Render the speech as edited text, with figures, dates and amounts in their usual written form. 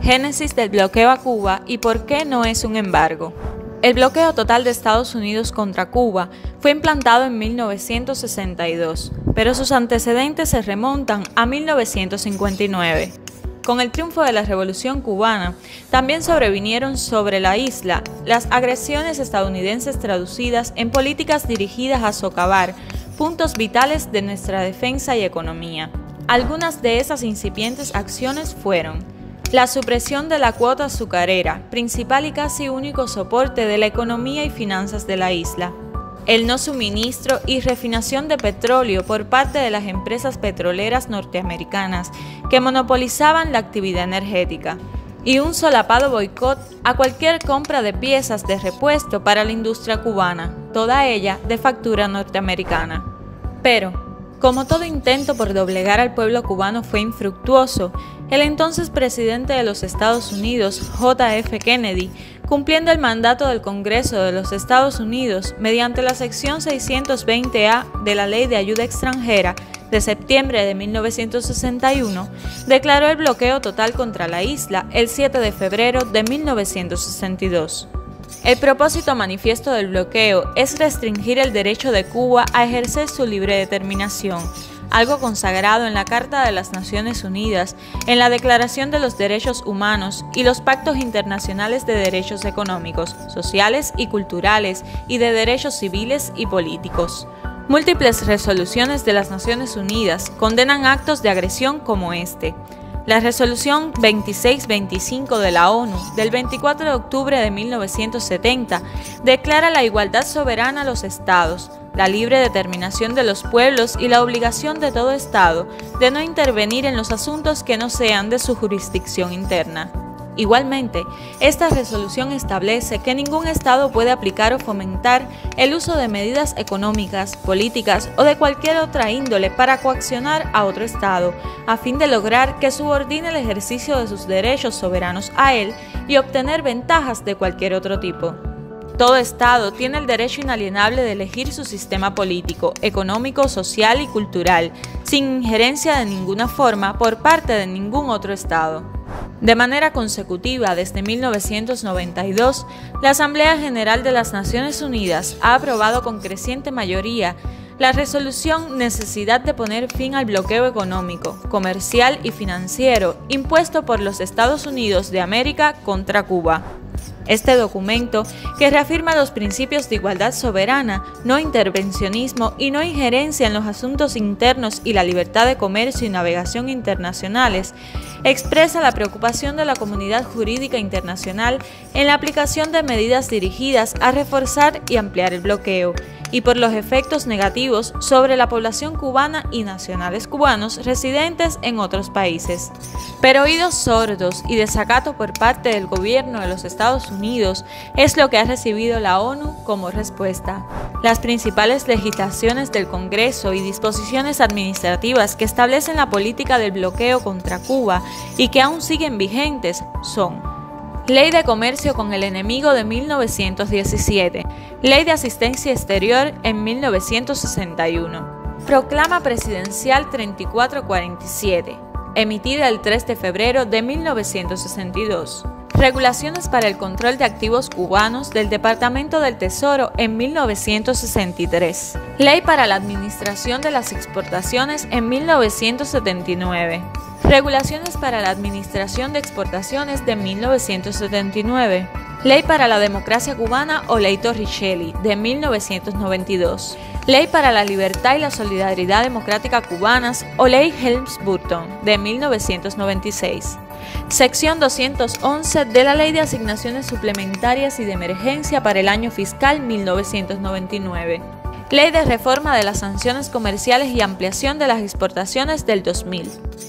Génesis del bloqueo a Cuba y por qué no es un embargo. El bloqueo total de Estados Unidos contra Cuba fue implantado en 1962, pero sus antecedentes se remontan a 1959. Con el triunfo de la Revolución cubana, también sobrevinieron sobre la isla las agresiones estadounidenses traducidas en políticas dirigidas a socavar puntos vitales de nuestra defensa y economía. Algunas de esas incipientes acciones fueron: la supresión de la cuota azucarera, principal y casi único soporte de la economía y finanzas de la isla; el no suministro y refinación de petróleo por parte de las empresas petroleras norteamericanas que monopolizaban la actividad energética; y un solapado boicot a cualquier compra de piezas de repuesto para la industria cubana, toda ella de factura norteamericana. Pero, como todo intento por doblegar al pueblo cubano fue infructuoso, el entonces presidente de los Estados Unidos, J.F. Kennedy, cumpliendo el mandato del Congreso de los Estados Unidos mediante la sección 620A de la Ley de Ayuda Extranjera de septiembre de 1961, declaró el bloqueo total contra la isla el 7 de febrero de 1962. El propósito manifiesto del bloqueo es restringir el derecho de Cuba a ejercer su libre determinación, algo consagrado en la Carta de las Naciones Unidas, en la Declaración de los Derechos Humanos y los pactos internacionales de derechos económicos, sociales y culturales y de derechos civiles y políticos. Múltiples resoluciones de las Naciones Unidas condenan actos de agresión como este. La resolución 2625 de la ONU del 24 de octubre de 1970 declara la igualdad soberana a los estados, la libre determinación de los pueblos y la obligación de todo estado de no intervenir en los asuntos que no sean de su jurisdicción interna. Igualmente, esta resolución establece que ningún estado puede aplicar o fomentar el uso de medidas económicas, políticas o de cualquier otra índole para coaccionar a otro estado, a fin de lograr que subordine el ejercicio de sus derechos soberanos a él y obtener ventajas de cualquier otro tipo. Todo estado tiene el derecho inalienable de elegir su sistema político, económico, social y cultural, sin injerencia de ninguna forma por parte de ningún otro estado. De manera consecutiva, desde 1992, la Asamblea General de las Naciones Unidas ha aprobado con creciente mayoría la resolución Necesidad de poner fin al bloqueo económico, comercial y financiero impuesto por los Estados Unidos de América contra Cuba. Este documento, que reafirma los principios de igualdad soberana, no intervencionismo y no injerencia en los asuntos internos y la libertad de comercio y navegación internacionales, expresa la preocupación de la comunidad jurídica internacional en la aplicación de medidas dirigidas a reforzar y ampliar el bloqueo, y por los efectos negativos sobre la población cubana y nacionales cubanos residentes en otros países. Pero oídos sordos y desacato por parte del gobierno de los Estados Unidos es lo que ha recibido la ONU como respuesta. Las principales legislaciones del Congreso y disposiciones administrativas que establecen la política del bloqueo contra Cuba y que aún siguen vigentes son: Ley de Comercio con el Enemigo de 1917, Ley de Asistencia Exterior en 1961, Proclama Presidencial 3447, emitida el 3 de febrero de 1962, Regulaciones para el Control de Activos Cubanos del Departamento del Tesoro en 1963, Ley para la Administración de las Exportaciones en 1979, Regulaciones para la Administración de Exportaciones de 1979, Ley para la Democracia Cubana o Ley Torricelli de 1992, Ley para la Libertad y la Solidaridad Democrática Cubanas o Ley Helms-Burton de 1996, Sección 211 de la Ley de Asignaciones Suplementarias y de Emergencia para el año fiscal 1999, Ley de Reforma de las Sanciones Comerciales y Ampliación de las Exportaciones del 2000.